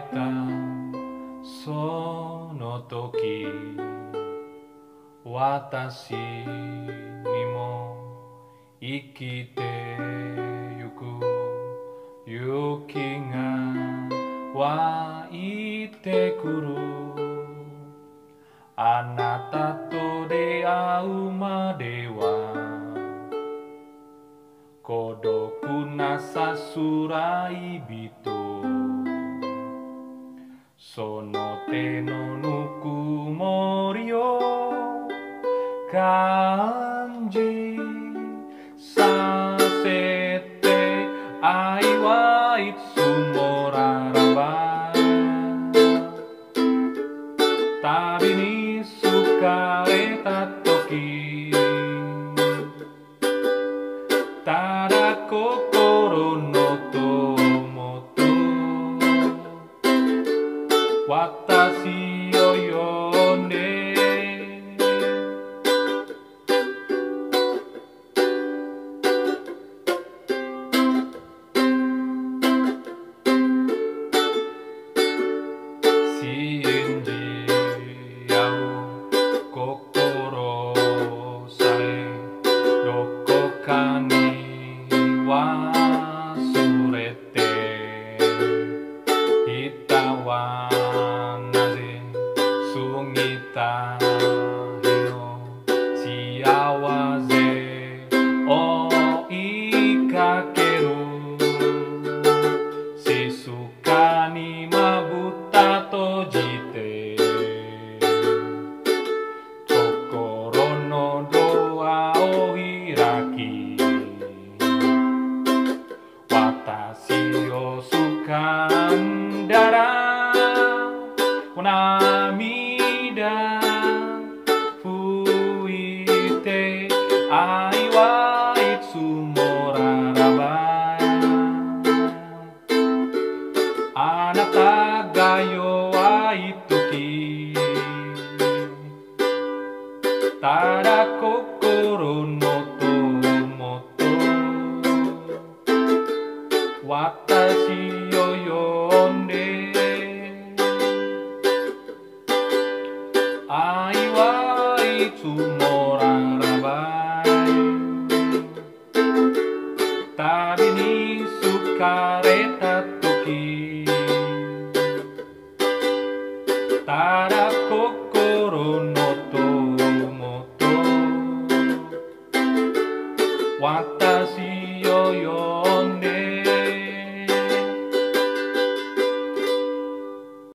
たその時、私にも生きてゆく勇気が湧いてくる。あなたと出会うまでは孤独なさすらい人、その手のぬくもりを感じさせて、愛はいつもならば旅に疲れた時、ただ心の友と私を呼んで、信じ合う心さえどこかに忘れていたわ。なぜ過ぎた日の幸せ追いかける、静かにまぶた閉じて心のドアを開き、私を掴んだら涙拭いて、愛はいつもならばあなたが弱い時、ただ心の友と私を呼んで、愛はいつもならば旅に疲れた時、ただ心の友と私を呼んで